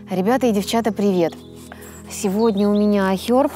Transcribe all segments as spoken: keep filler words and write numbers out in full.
Ребята и девчата, привет! Сегодня у меня Herb.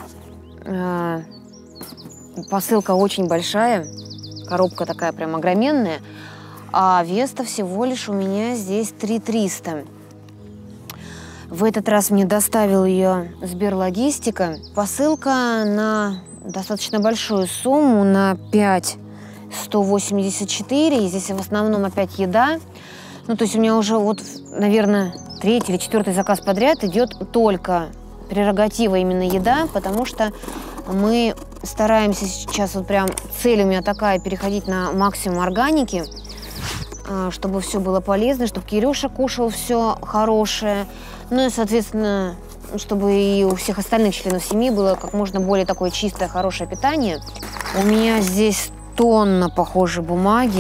Посылка очень большая, коробка такая прям огроменная, а вес-то всего лишь у меня здесь три триста. В этот раз мне доставил ее Сберлогистика. Посылка на достаточно большую сумму, на пять сто восемьдесят четыре. И здесь в основном опять еда. Ну, то есть у меня уже вот, наверное, третий или четвертый заказ подряд идет только прерогатива именно еда, потому что мы стараемся сейчас, вот прям цель у меня такая, переходить на максимум органики, чтобы все было полезно, чтобы Кирюша кушал все хорошее, ну и, соответственно, чтобы и у всех остальных членов семьи было как можно более такое чистое, хорошее питание. У меня здесь тонна, похоже, бумаги.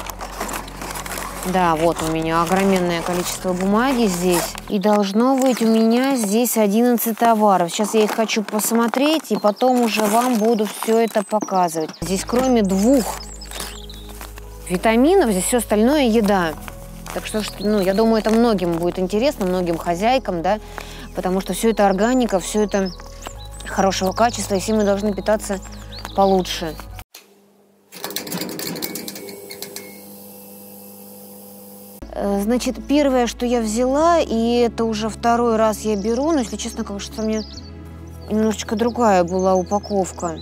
Да, вот у меня огроменное количество бумаги здесь. И должно быть у меня здесь одиннадцать товаров. Сейчас я их хочу посмотреть, и потом уже вам буду все это показывать. Здесь кроме двух витаминов, здесь все остальное еда. Так что, ну, я думаю, это многим будет интересно, многим хозяйкам, да, потому что все это органика, все это хорошего качества, и все мы должны питаться получше. Значит, первое, что я взяла, и это уже второй раз я беру, но, если честно, кажется, мне немножечко другая была упаковка.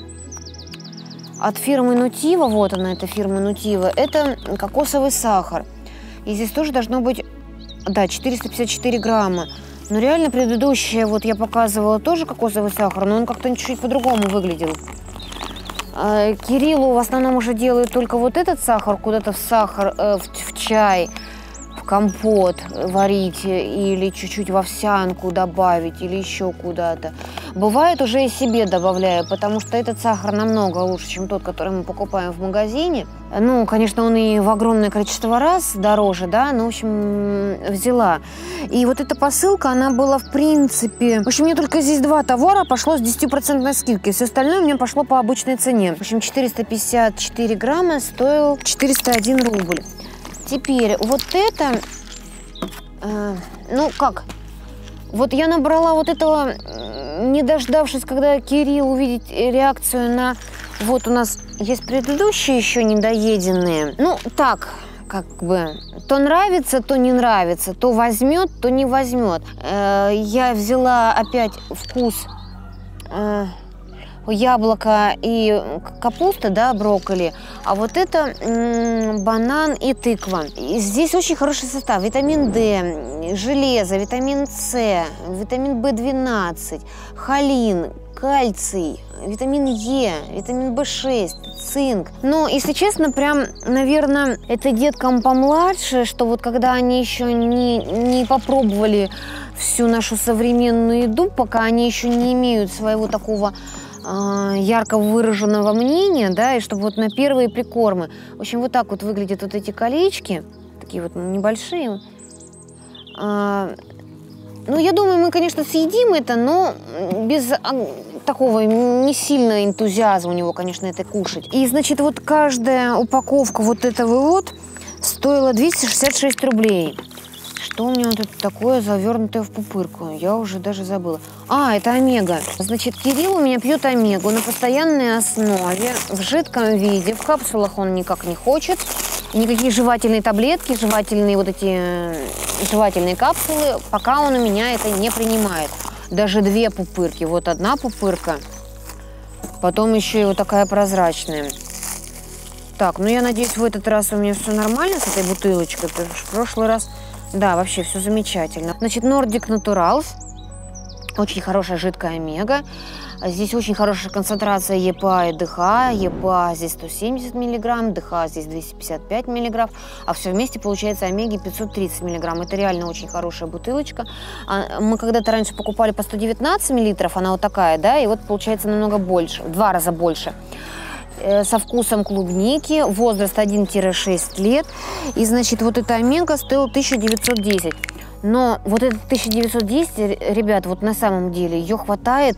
От фирмы Нутива, вот она, эта фирма Нутива, это кокосовый сахар. И здесь тоже должно быть, да, четыреста пятьдесят четыре грамма. Но реально предыдущее, вот я показывала тоже кокосовый сахар, но он как-то чуть-чуть по-другому выглядел. Кириллу в основном уже делают только вот этот сахар, куда-то в сахар, э, в, в чай, компот варить или чуть-чуть в овсянку добавить или еще куда-то. Бывает, уже и себе добавляю, потому что этот сахар намного лучше, чем тот, который мы покупаем в магазине. Ну, конечно, он и в огромное количество раз дороже, да, но, в общем, взяла. И вот эта посылка, она была, в принципе... В общем, мне только здесь два товара пошло с десятипроцентной скидкой, все остальное у меня пошло по обычной цене. В общем, четыреста пятьдесят четыре грамма стоил четыреста один рубль. Теперь вот это, э, ну как, вот я набрала вот этого, не дождавшись, когда Кирилл увидит реакцию на, вот у нас есть предыдущие еще недоеденные. Ну так, как бы, то нравится, то не нравится, то возьмет, то не возьмет. Э, я взяла опять вкус э, яблоко и капуста, да, брокколи, а вот это м-м, банан и тыква. И здесь очень хороший состав: витамин D, железо, витамин С, витамин бэ двенадцать, холин, кальций, витамин Е, витамин бэ шесть, цинк. Но, если честно, прям, наверное, это деткам помладше, что вот когда они еще не, не попробовали всю нашу современную еду, пока они еще не имеют своего такого ярко выраженного мнения, да, и чтобы вот на первые прикормы. В общем, вот так вот выглядят вот эти колечки, такие вот небольшие. А, ну, я думаю, мы, конечно, съедим это, но без а, такого не сильно энтузиазма у него, конечно, это кушать. И, значит, вот каждая упаковка вот этого вот стоила двести шестьдесят шесть рублей. Что у меня тут такое завернутое в пупырку? Я уже даже забыла. А, это омега. Значит, Кирилл у меня пьет омегу на постоянной основе, в жидком виде. В капсулах он никак не хочет. Никакие жевательные таблетки, жевательные вот эти жевательные капсулы, пока он у меня это не принимает. Даже две пупырки. Вот одна пупырка, потом еще и вот такая прозрачная. Так, ну я надеюсь, в этот раз у меня все нормально с этой бутылочкой, потому что в прошлый раз... Да, вообще все замечательно. Значит, Nordic Naturals. Очень хорошая жидкая омега. Здесь очень хорошая концентрация е пэ а и дэ ха. е пэ а здесь сто семьдесят миллиграмм, дэ ха здесь двести пятьдесят пять миллиграмм, а все вместе получается омеги пятьсот тридцать миллиграмм. Это реально очень хорошая бутылочка. Мы когда-то раньше покупали по сто девятнадцать миллилитров, она вот такая, да, и вот получается намного больше, в два раза больше. Со вкусом клубники, возраст один-шесть лет. И, значит, вот эта омега стоила тысяча девятьсот десять. Но вот эта тысяча девятьсот десять, ребят, вот на самом деле ее хватает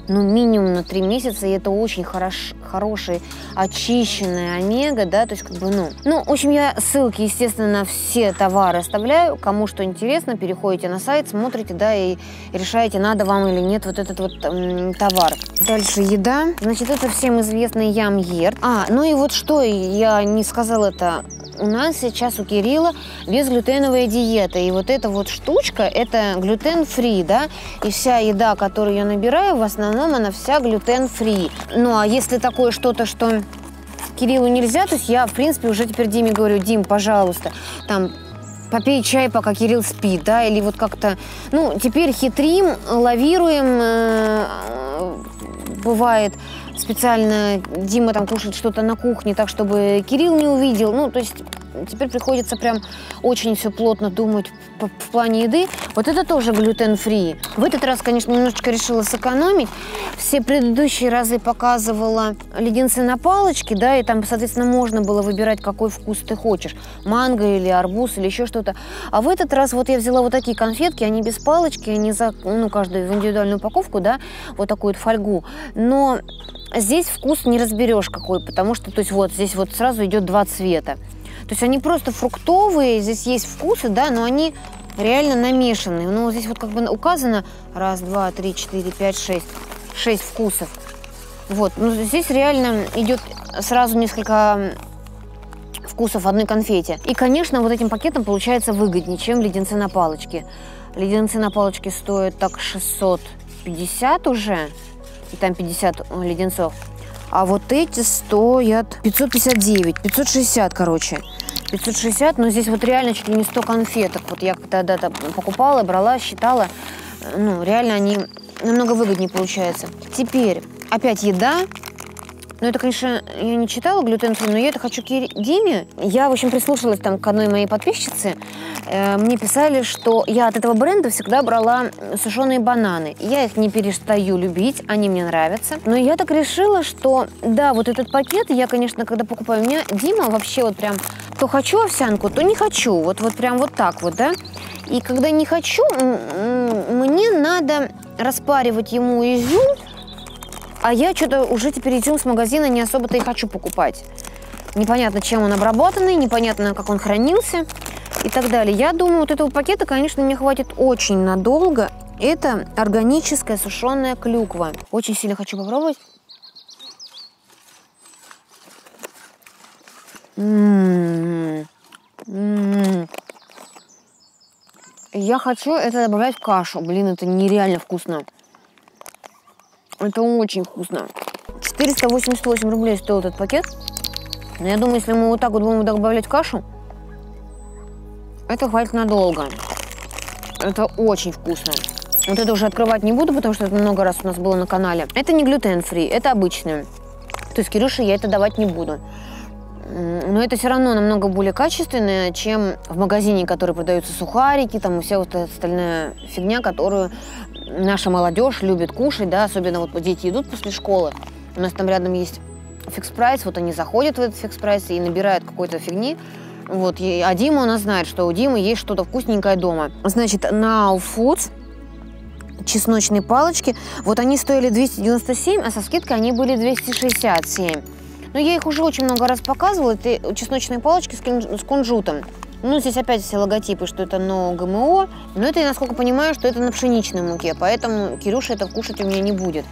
ну, минимум на три месяца, и это очень хорош, хороший, очищенная омега, да, то есть, как бы, ну... Ну, в общем, я ссылки, естественно, на все товары оставляю, кому что интересно, переходите на сайт, смотрите, да, и решаете, надо вам или нет вот этот вот м, товар. Дальше еда, значит, это всем известный Ям-Ерд. А, ну и вот что, я не сказала это... У нас сейчас у Кирилла безглютеновая диета. И вот эта вот штучка, это глютен-фри, да. И вся еда, которую я набираю, в основном она вся глютен-фри. Ну, а если такое что-то, что Кириллу нельзя, то есть я, в принципе, уже теперь Диме говорю: Дим, пожалуйста, там, попей чай, пока Кирилл спит, да, или вот как-то... Ну, теперь хитрим, лавируем, э, бывает... Специально Дима там кушает что-то на кухне, так, чтобы Кирилл не увидел. Ну, то есть теперь приходится прям очень все плотно думать в плане еды. Вот это тоже глютен-фри. В этот раз, конечно, немножечко решила сэкономить. Все предыдущие разы показывала леденцы на палочке, да, и там, соответственно, можно было выбирать, какой вкус ты хочешь. Манго или арбуз или еще что-то. А в этот раз вот я взяла вот такие конфетки, они без палочки, они за, ну, каждую в индивидуальную упаковку, да, вот такую вот фольгу. Но здесь вкус не разберешь какой, потому что, то есть вот здесь вот сразу идет два цвета. То есть они просто фруктовые, здесь есть вкусы, да, но они реально намешанные. Ну, здесь вот как бы указано раз, два, три, четыре, пять, шесть. Шесть вкусов. Вот, ну здесь реально идет сразу несколько вкусов в одной конфете. И, конечно, вот этим пакетом получается выгоднее, чем леденцы на палочке. Леденцы на палочке стоят так шестьсот пятьдесят уже. И там пятьдесят леденцов. А вот эти стоят пятьсот пятьдесят девять, пятьсот шестьдесят, короче. пятьсот шестьдесят, но здесь вот реально чуть ли не сто конфеток. Вот я когда-то покупала, брала, считала. Ну, реально они намного выгоднее получаются. Теперь опять еда. Ну, это, конечно, я не читала глютен-фри, но я это хочу Кире, Диме. Я, в общем, прислушалась там к одной моей подписчице. Э, мне писали, что я от этого бренда всегда брала сушеные бананы. Я их не перестаю любить, они мне нравятся. Но я так решила, что, да, вот этот пакет, я, конечно, когда покупаю, у меня Дима вообще вот прям то хочу овсянку, то не хочу. Вот, вот прям вот так вот, да. И когда не хочу, мне надо распаривать ему изюм. А я что-то уже теперь изюм с магазина не особо-то и хочу покупать. Непонятно, чем он обработанный, непонятно, как он хранился и так далее. Я думаю, вот этого пакета, конечно, мне хватит очень надолго. Это органическая сушеная клюква. Очень сильно хочу попробовать. М-м-м. М-м. Я хочу это добавлять в кашу. Блин, это нереально вкусно. Это очень вкусно. четыреста восемьдесят восемь рублей стоил этот пакет. Но я думаю, если мы вот так вот будем добавлять в кашу, это хватит надолго. Это очень вкусно. Вот это уже открывать не буду, потому что это много раз у нас было на канале. Это не глютен-фри, это обычное. То есть Кирюше я это давать не буду. Но это все равно намного более качественное, чем в магазине, который продаются сухарики, там и вся вот эта остальная фигня, которую наша молодежь любит кушать, да, особенно вот дети идут после школы. У нас там рядом есть фикс-прайс, вот они заходят в этот фикс-прайс и набирают какой-то фигни. Вот, а Дима у нас знает, что у Димы есть что-то вкусненькое дома. Значит, Now Foods чесночные палочки, вот они стоили двести девяносто семь, а со скидкой они были двести шестьдесят семь. Но я их уже очень много раз показывала, это чесночные палочки с кунжутом. Ну, здесь опять все логотипы, что это но ГМО. Но это, я насколько понимаю, что это на пшеничной муке, поэтому Кирюша это кушать у меня не будет.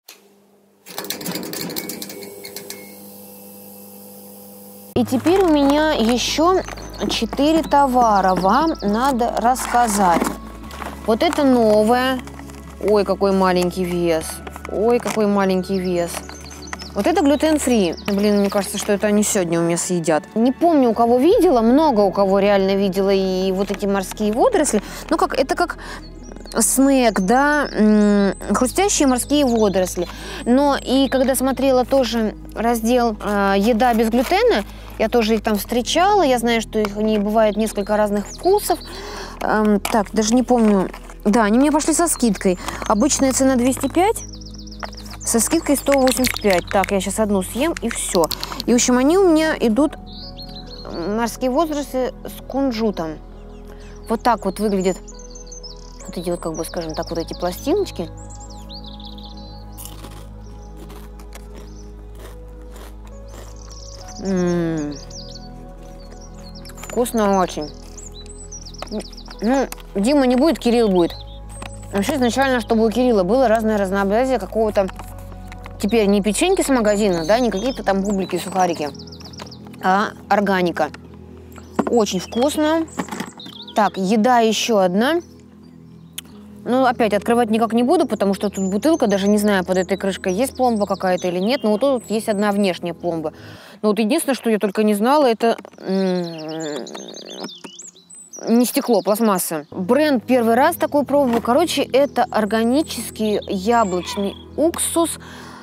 И теперь у меня еще четыре товара вам надо рассказать. Вот это новое. Ой, какой маленький вес. Ой, какой маленький вес. Вот это глютен-фри. Блин, мне кажется, что это они сегодня у меня съедят. Не помню, у кого видела, много у кого реально видела и вот эти морские водоросли. Ну, как, это как снэк, да, хрустящие морские водоросли. Но и когда смотрела тоже раздел э, «Еда без глютена», я тоже их там встречала. Я знаю, что их, они бывают несколько разных вкусов. Эм, так, даже не помню. Да, они мне пошли со скидкой. Обычная цена двести пять. Со скидкой сто восемьдесят пять. Так, я сейчас одну съем и все. И, в общем, они у меня идут, морские водоросли с кунжутом. Вот так вот выглядят вот эти вот, как бы, скажем так, вот эти пластиночки. М-м-м. Вкусно очень. Ну, Дима не будет, Кирилл будет. Вообще изначально, чтобы у Кирилла было разное разнообразие какого-то... Теперь не печеньки с магазина, да, не какие-то там бублики, сухарики, а органика. Очень вкусно. Так, еда еще одна. Ну, опять открывать никак не буду, потому что тут бутылка, даже не знаю, под этой крышкой есть пломба какая-то или нет. Но вот тут есть одна внешняя пломба. Но вот единственное, что я только не знала, это не стекло, пластмасса. Бренд первый раз такой пробую. Короче, это органический яблочный уксус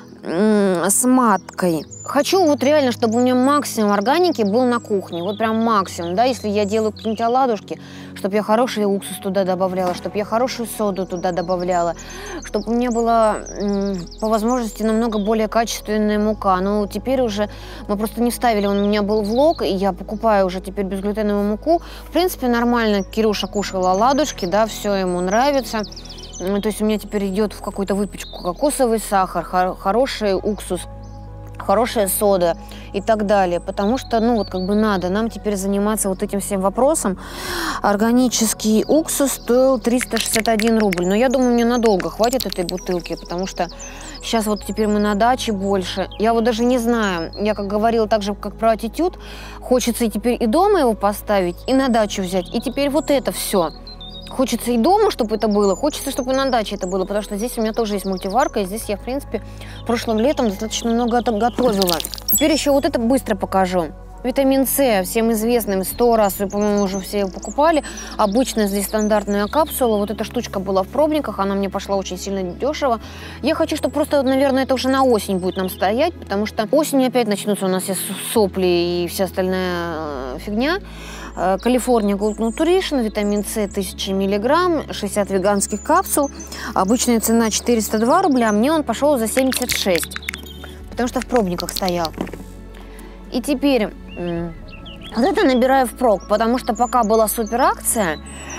с маткой. Хочу вот реально, чтобы у меня максимум органики был на кухне. Вот прям максимум, да, если я делаю какие-нибудь оладушки, чтобы я хороший уксус туда добавляла, чтобы я хорошую соду туда добавляла, чтобы у меня была по возможности намного более качественная мука. Но теперь уже мы просто не вставили, он у меня был влог, и я покупаю уже теперь безглютеновую муку. В принципе, нормально Кирюша кушал оладушки, да, все ему нравится. То есть у меня теперь идет в какую-то выпечку кокосовый сахар, хор- хороший уксус, хорошая сода и так далее. Потому что, ну, вот как бы надо нам теперь заниматься вот этим всем вопросом. Органический уксус стоил триста шестьдесят один рубль. Но я думаю, мне надолго хватит этой бутылки, потому что сейчас вот теперь мы на даче больше. Я вот даже не знаю, я как говорила, так же, как про аттитюд, хочется и теперь и дома его поставить, и на дачу взять. И теперь вот это все. Хочется и дома, чтобы это было, хочется, чтобы и на даче это было, потому что здесь у меня тоже есть мультиварка, и здесь я, в принципе, прошлым летом достаточно много готовила. Теперь еще вот это быстро покажу. Витамин С, всем известным, сто раз, вы, по-моему, уже все его покупали. Обычно здесь стандартная капсула. Вот эта штучка была в пробниках, она мне пошла очень сильно дешево. Я хочу, чтобы просто, наверное, это уже на осень будет нам стоять, потому что осенью опять начнутся у нас все сопли и вся остальная фигня. Калифорния Gold Nutrition, витамин С тысяча миллиграмм, шестьдесят веганских капсул. Обычная цена четыреста два рубля, а мне он пошел за семьдесят шесть, потому что в пробниках стоял. И теперь вот это набираю впрок, потому что пока была суперакция,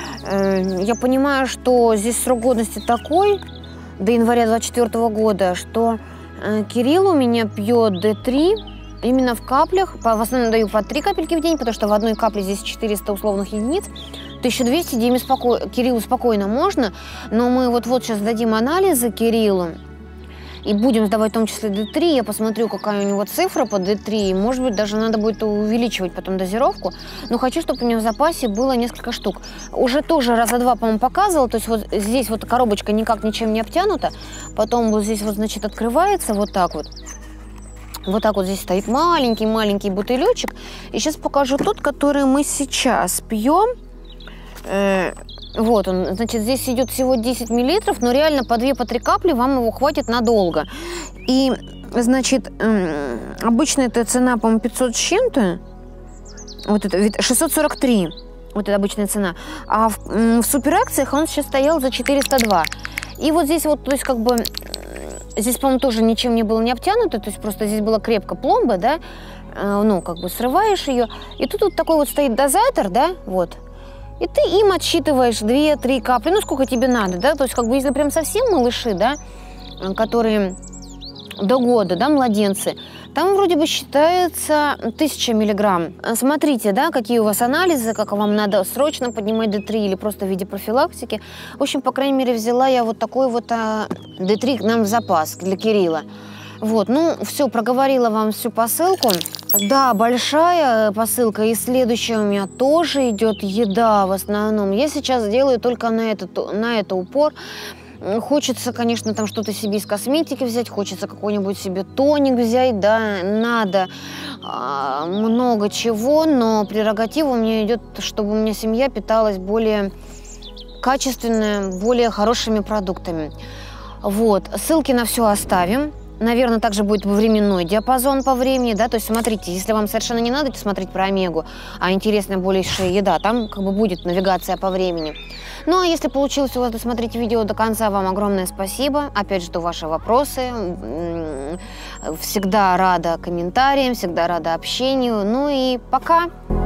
я понимаю, что здесь срок годности такой, до января двадцать четвёртого года, что Кирилл у меня пьет Д три, именно в каплях. В основном даю по три капельки в день, потому что в одной капле здесь четыреста условных единиц. тысяча двести Диме споко... Кириллу спокойно можно, но мы вот-вот сейчас дадим анализы Кириллу и будем сдавать в том числе Д три. Я посмотрю, какая у него цифра по Д три. Может быть, даже надо будет увеличивать потом дозировку. Но хочу, чтобы у меня в запасе было несколько штук. Уже тоже раза два, по-моему, показывала. То есть вот здесь вот коробочка никак ничем не обтянута. Потом вот здесь вот, значит, открывается вот так вот. Вот так вот здесь стоит маленький-маленький бутылечек. И сейчас покажу тот, который мы сейчас пьем. Э, вот он, значит, здесь идет всего десять миллилитров, но реально по две, по три капли вам его хватит надолго. И, значит, э, обычно эта цена, по-моему, пятьсот с чем-то. Вот это, шестьсот сорок три. Вот это обычная цена. А в, в суперакциях он сейчас стоял за четыреста два. И вот здесь вот, то есть как бы... Здесь, по-моему, тоже ничем не было не обтянуто, то есть просто здесь была крепко пломба, да, э, ну, как бы срываешь ее, и тут вот такой вот стоит дозатор, да, вот, и ты им отсчитываешь две-три капли, ну, сколько тебе надо, да, то есть как бы если прям совсем малыши, да, которые до года, да, младенцы, там вроде бы считается тысяча миллиграмм. Смотрите, да, какие у вас анализы, как вам надо срочно поднимать Д три или просто в виде профилактики. В общем, по крайней мере, взяла я вот такой вот а, Д три к нам в запас для Кирилла. Вот, ну, все, проговорила вам всю посылку. Да, большая посылка, и следующая у меня тоже идет еда в основном. Я сейчас делаю только на это, на это упор. Хочется, конечно, там что-то себе из косметики взять, хочется какой-нибудь себе тоник взять, да, надо а, много чего, но прерогатива у меня идет, чтобы у меня семья питалась более качественно, более хорошими продуктами. Вот, ссылки на все оставим. Наверное, также будет временной диапазон по времени, да, то есть смотрите, если вам совершенно не надо смотреть про омегу, а интересная большая еда, там как бы будет навигация по времени. Ну, а если получилось у вас досмотреть видео до конца, вам огромное спасибо. Опять жду ваши вопросы. Всегда рада комментариям, всегда рада общению. Ну и пока!